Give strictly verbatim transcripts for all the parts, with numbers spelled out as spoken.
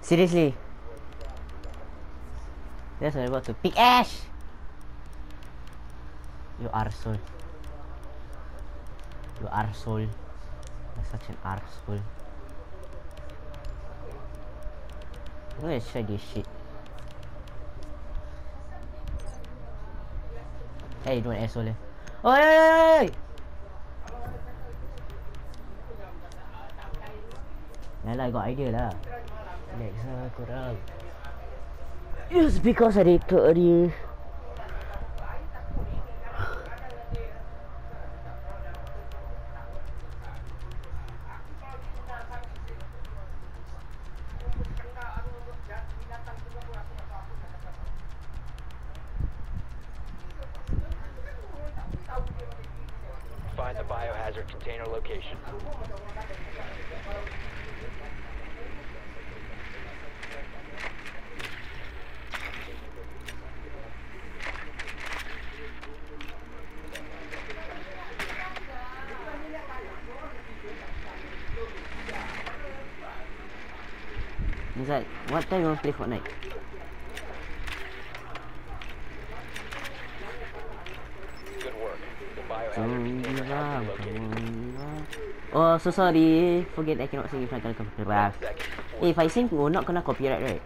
Seriously. That's what I'm about to pick Ash! You arsehole. You arsehole. You're such an arsehole. I'm gonna try this shit. Hey, you don't asshole. Oh, hey, hey, hey! Yalah, I got idea lah. Alexa, korang. Just because I did tadi. Find the biohazard container location. Nizat, what time you want to play Fortnite? Good work. The biohazard container has been located. Oh, so sorry. Forget I cannot sing if I kena copyright. Eh, if I sing, will not kena copyright, right?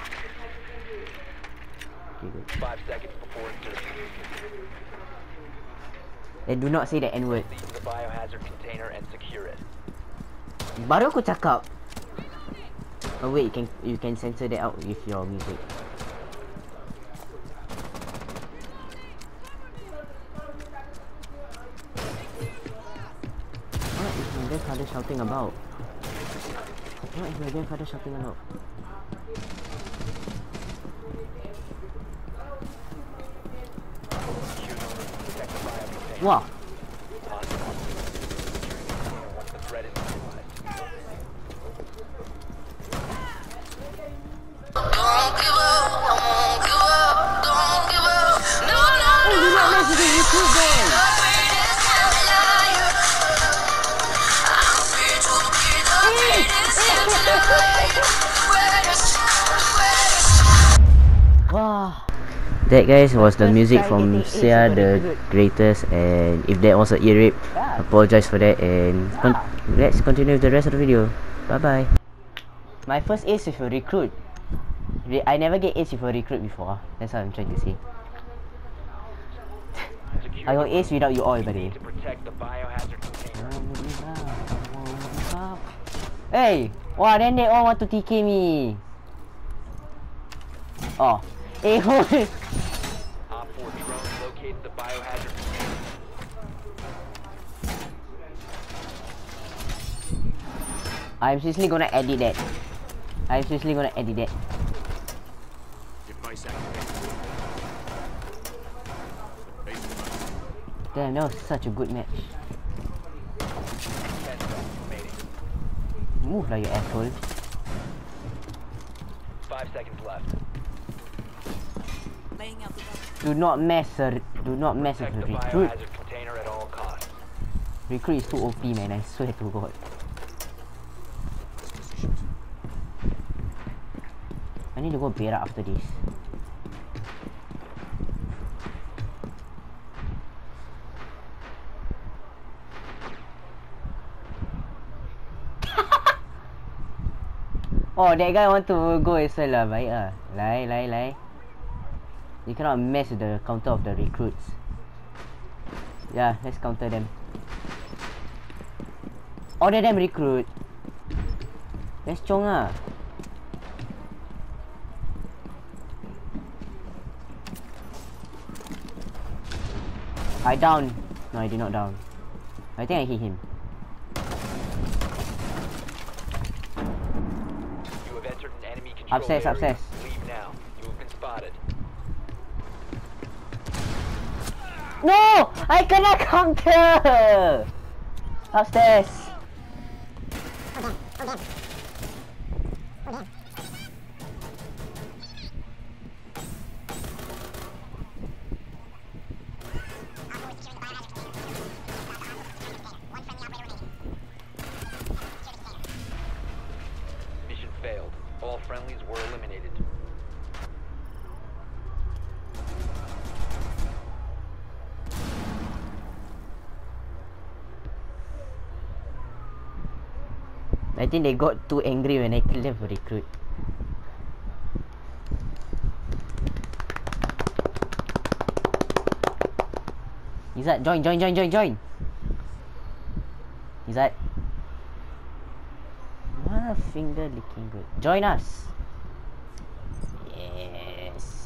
Okay, good. Five seconds before insertion. Eh, do not say the N word. Leave the biohazard container and secure it. Baru aku cakap. Oh wait, you can you can censor that out with your music. What is my grandfather shouting about? What is my grandfather shouting about? Wow. Wow. That guys was the music from Sia the Greatest, and if that was an ear rape, apologize for that, and con let's continue with the rest of the video. Bye bye. My first ace with a recruit. Re I never get ace with a recruit before. That's what I'm trying to say. I got ace without you all, by the way. Hey! Wow, then they all want to T K me. Oh. Hey, hold it. Op four drone located the biohazard container. I'm seriously gonna edit that. I'm seriously gonna edit that. Damn, that was such a good match. Move like you asshole. Five seconds left. Do not mess her. Do not mess with the recruit. Container at all costs. Recruit is too O P, man. I swear to God. I need to go bear up after this. Oh, that guy want to go as well lah. Baik lah. Lie, lie, lie. You cannot mess with the counter of the recruits. Yeah, let's counter them. Order them recruit. Let's chong ah. I down. No, I did not down. I think I hit him. You have entered an enemy control Upstairs, area. upstairs. Leave now. You have been spotted. No! I cannot counter! Upstairs. Mission failed. All friendlies I think they got too angry when I killed them for recruit. Izzat, join, join, join, join, join. Izzat. One finger licking good. Join us. Yes.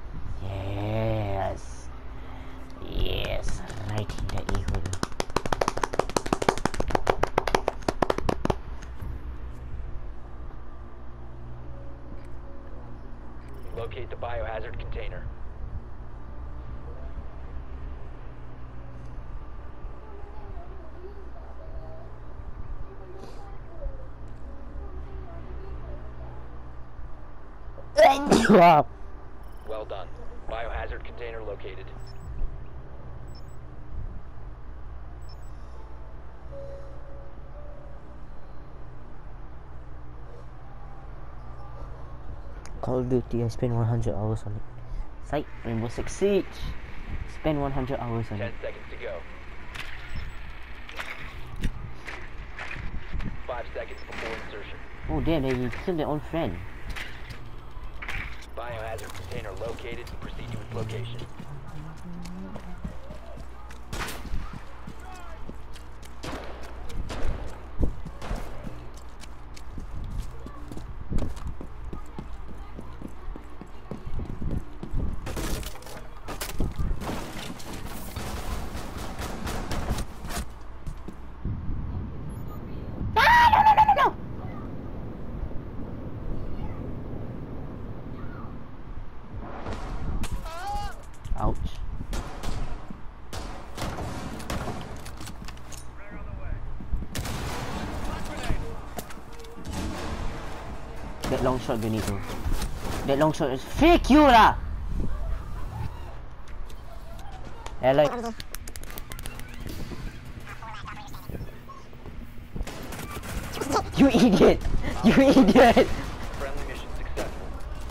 Yes. Yes. Right in the e-hole. Locate the biohazard container. Well done. Biohazard container located. Call of Duty, I spent one hundred hours on it. Sight, Rainbow Six Siege. Spend one hundred hours on Ten it. seconds to go. Five seconds before insertion. Oh damn, they killed their own friend. Biohazard container located. Proceed to its location. Ouch. That long shot grenade though. That long shot is fake you lah. I like. You idiot! You idiot! Friendly mission successful.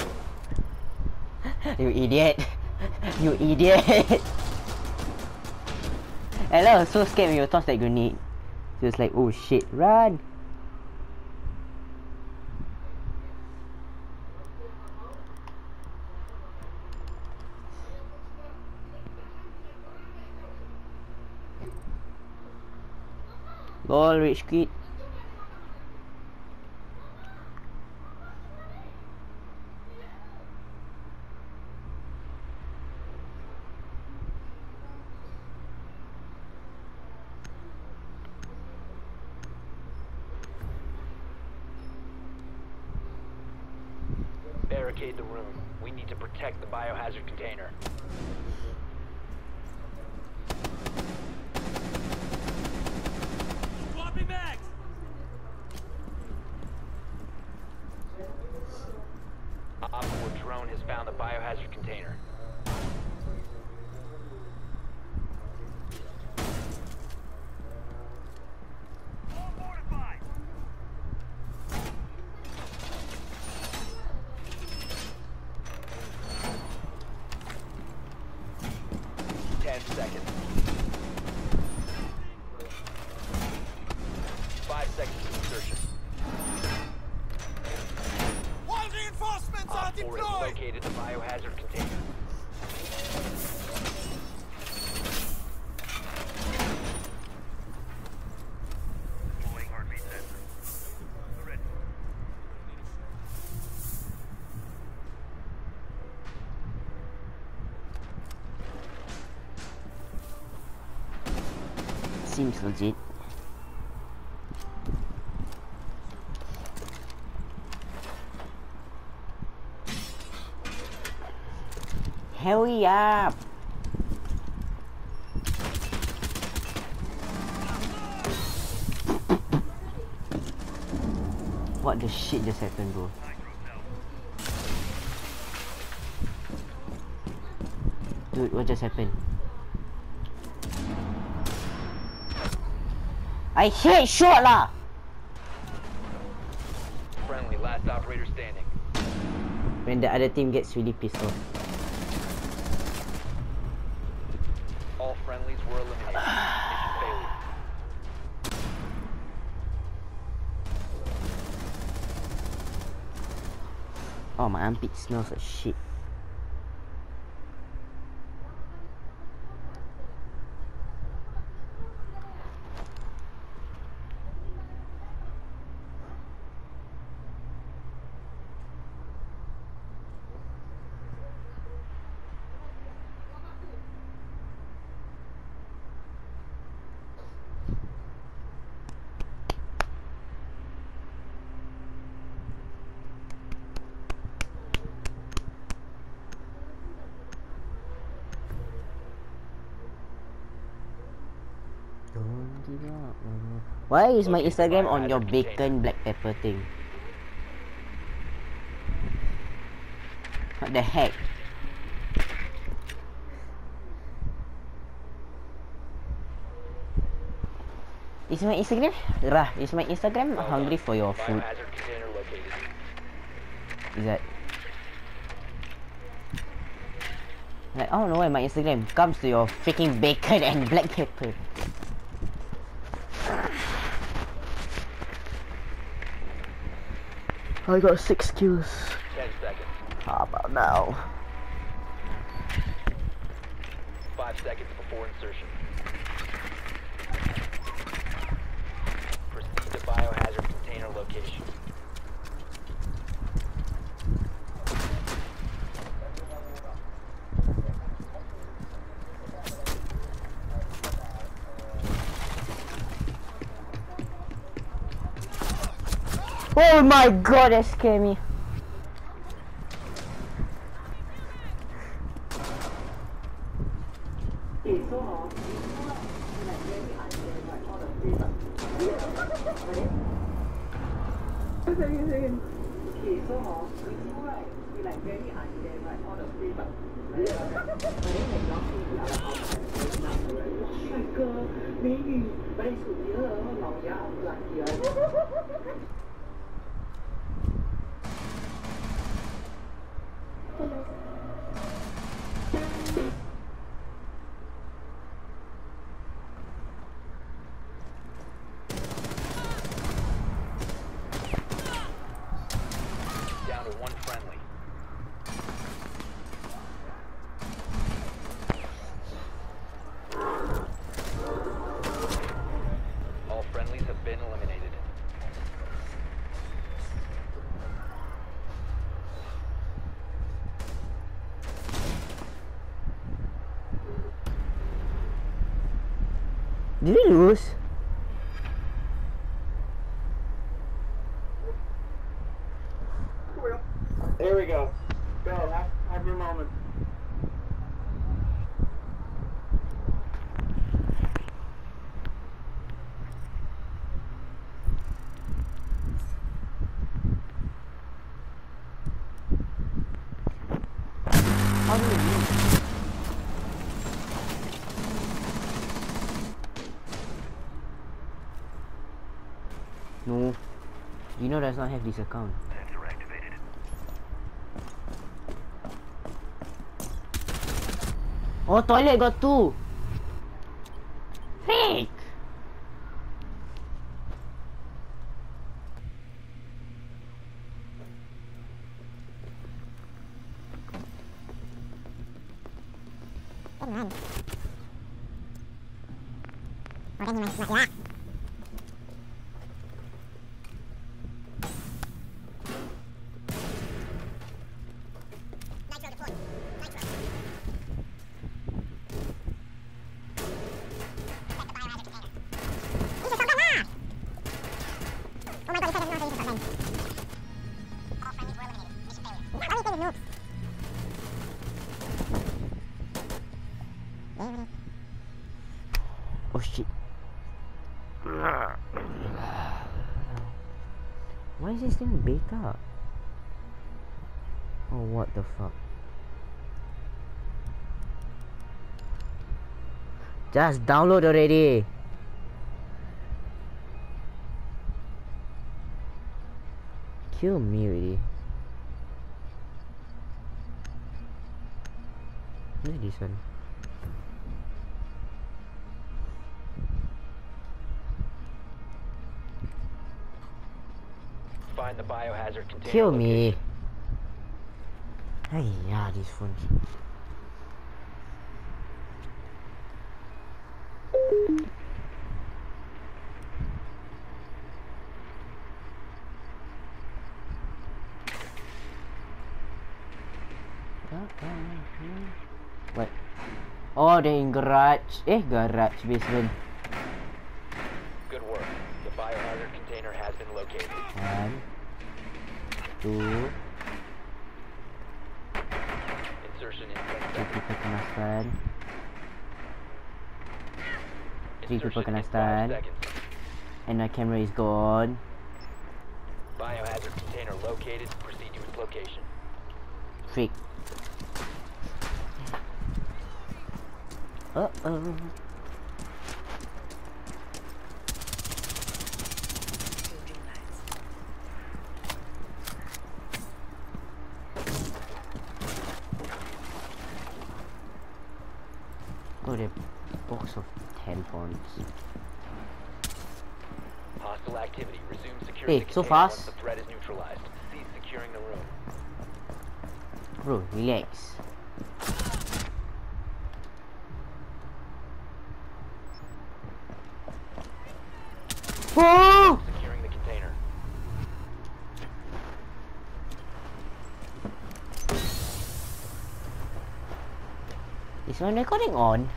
You idiot! You idiot! Ella was so scared when you tossed that grenade. She was like, oh shit, run! Lol, rich kid. Barricade the room. We need to protect the biohazard container. Swapping bags! Op four drone has found the biohazard container. All fortified! Ten seconds. Five seconds to insertion. All reinforcements are Op four has deployed! located the biohazard container. Deploying heartbeat sensor. Ready. Seems legit. Hurry up! What the shit just happened, bro? Dude, what just happened? I hate shot lah! Friendly, last operator standing. When the other team gets really pissed off. All friendlies were eliminated. Mission failure. Oh, my armpit smells like shit. Don't give up. uh. Why is my Instagram on your bacon black pepper thing? What the heck? Is my Instagram? Rah, is my Instagram hungry for your food? Biohazard container located. Is that? Like, I don't know why my Instagram comes to your freaking bacon and black pepper. I got six kills. Ten seconds. How about now? Five seconds before insertion. Proceed to biohazard container location. Oh my god, that scared me. Down to one friendly. All friendlies have been eliminated. Did we lose? There we go. Go, have, have your moment. How do we lose? No. Gino does not have this account. Sensor activated. Oh, toilet got two. Fake. Oh shit. Why is this thing beta? Oh, what the fuck? Just download already. Kill me already. What is this one? Find the biohazard container. Kill location. me. Hey, yeah, this phone. What? Oh, they're in garage. Eh, garage basement. Good work. The biohazard container has been located. One, two, Insertion in ten three seconds. people kena stun. Three people Insertion kena in five stun. seconds. And my camera is gone. Biohazard container located. Proceed to its location. Freak. Uh oh. Oh, the box of tampons. Hostile activity. Resume securing Hey, the so container fast? once the threat is neutralized. Cease securing the room. Bro, relax. Oh! Securing the container. Is my recording on?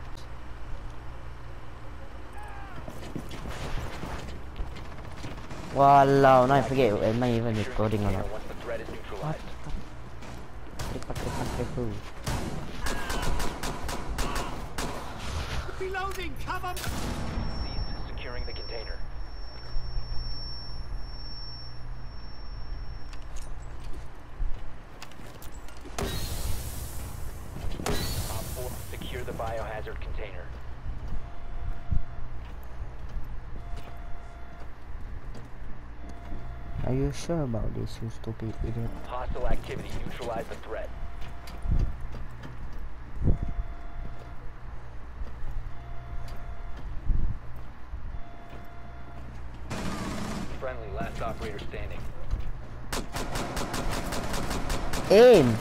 Walao, now I forget, am I even recording or not? Once the threat is neutralized. Reloading, cover! Cease securing the container. Op four, secure the biohazard container. Are you sure about this, you stupid idiot? Hostile activity. Neutralize the threat. Friendly, last operator standing. Aim!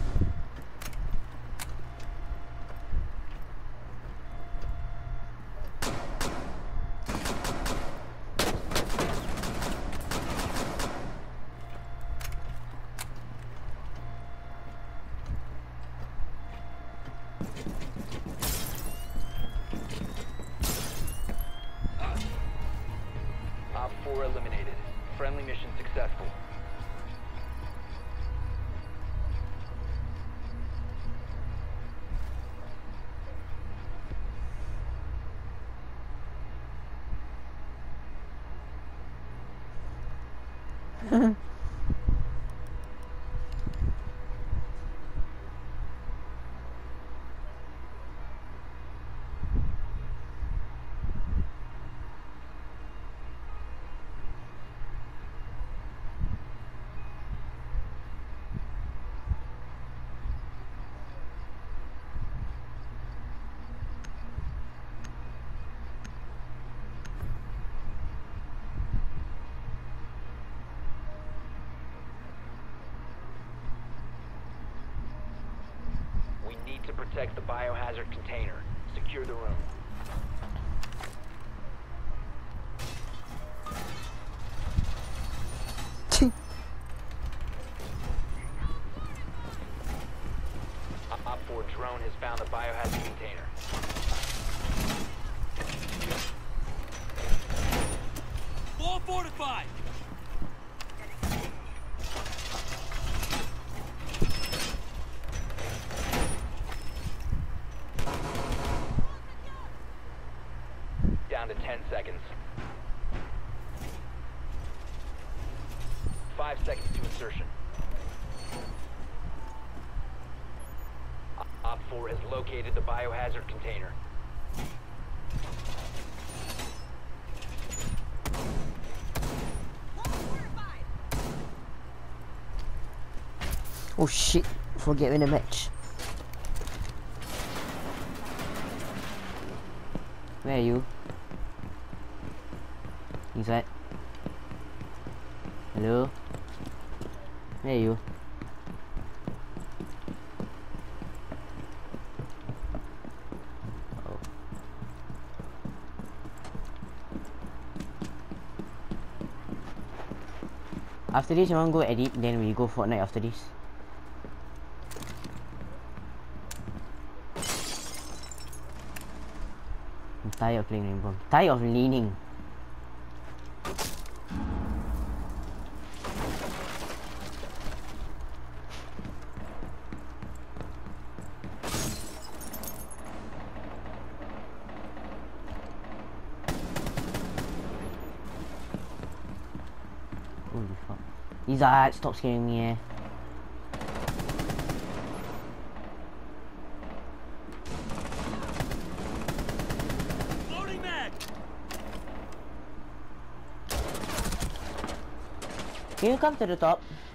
Op four eliminated. Friendly mission successful. We need to protect the biohazard container. Secure the room. Op four drone has found the biohazard container. All fortified! Down to ten seconds. Five seconds to insertion. Op four has located the biohazard container. Oh shit, forget when the match. Where are you? Inside? Hello? Where are you? After this, you want to go edit, then we go Fortnite after this. I'm tired of playing Rainbow. Tired of leaning. Holy fuck. Izzat, stop scaring me, eh. Loading mag. Can you come to the top?